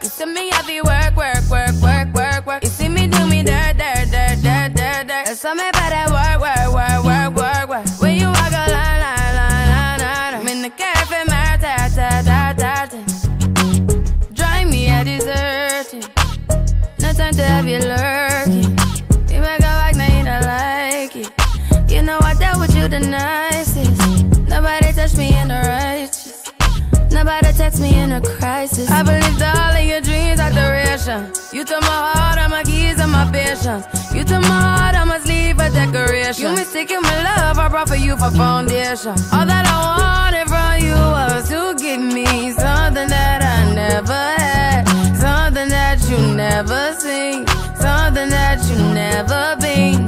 You see me happy work, work, work, work, work, work. You see me do me dirt, dirt, dirt, dirt, dirt, dirt. There's something about that work, work, work, work, work, work. When you walk a line, line, line, line, line. I'm in the cafe, my ta, ta, ta, ta, ta. Drive me a deserted. No time to have you lurking. You make a like, now you don't like it. You know I dealt with you the nicest. Nobody touched me in the righteous. Nobody text me in a crisis. I believed all of your dreams are duration. You took my heart, all my keys, and my patience. You took my heart, I must leave a decoration. You mistaken my love, I brought for you for foundation. All that I wanted from you was to give me something that I never had, something that you never seen, something that you never been.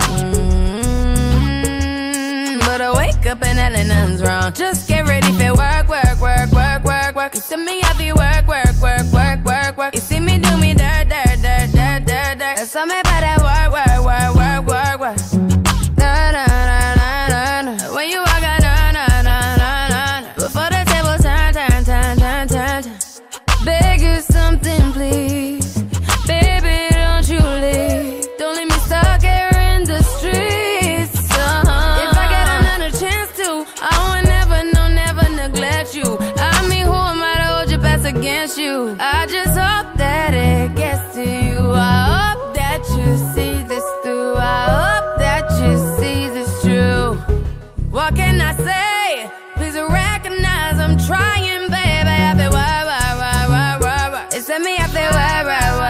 But I wake up and hell nothing's wrong. Just get ready for work, work, work, work, work, work. You see me happy work, work, work, work, work, work. You see me do me dirt, dirt, dirt, dirt, dirt, dirt. There's something about that work, work, work, work, work, work. Na na na na na na. When you walk out, na na na na na. Before the table turn, turn, turn, turn, turn, turn. Beg you something, please, baby, don't you leave. Don't leave me stuck here in the streets. If I get another chance to, I would never, no, never neglect you. I mean, who am I to hold your best against you? I just hope that it gets to you. I hope that you see this through. I hope that you see this true. What can I say? Please recognize I'm trying, baby. I feel why, it's me, I feel why.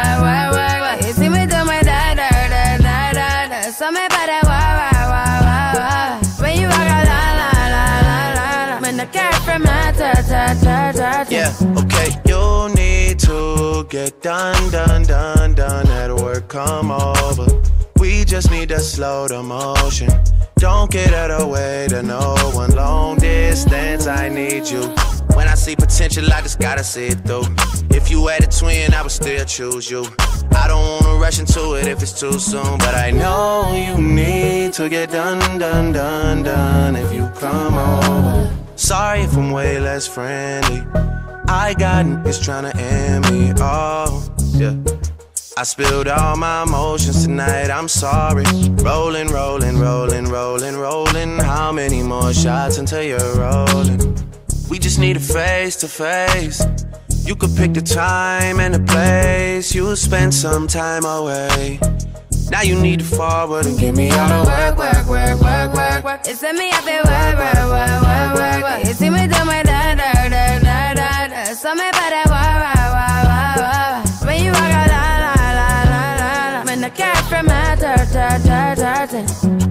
You see me do my da da da da da da. Something about that why. When you walk out, la la la la la la. When the cat from my ta ta ta ta. Yeah, okay. You need to get done, done, done, done. At work, come over. We just need to slow the motion. Don't get out of the way to no one. Long distance, I need you. When I see potential, I just gotta see it through. If you had a twin, I would still choose you. I don't wanna rush into it if it's too soon, but I know you need to get done, done, done, done if you come over. Sorry if I'm way less friendly. I got niggas tryna end me, oh, yeah. I spilled all my emotions tonight, I'm sorry. Rolling, rolling, rolling, rolling, rolling. How many more shots until you're rolling? We just need a face to face. You could pick the time and the place. You'll spend some time away. Now you need to forward and get me out of work, work, work, work, work, work. It's me happy work, work, work, work, work, work. You see me do my da da da da da da. Something about that wah. When you walk out, la la la la la la. When the cat from my ta ta ta ta ta.